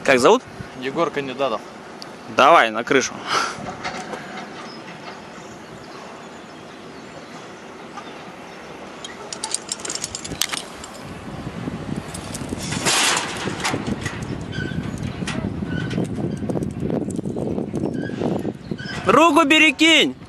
Как зовут? Егор Кандидатов. Давай на крышу. Руку перекинь!